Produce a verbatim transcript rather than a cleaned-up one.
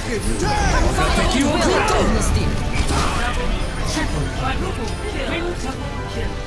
敵を食った。 Triple, quadruple kill. Quintuple kill.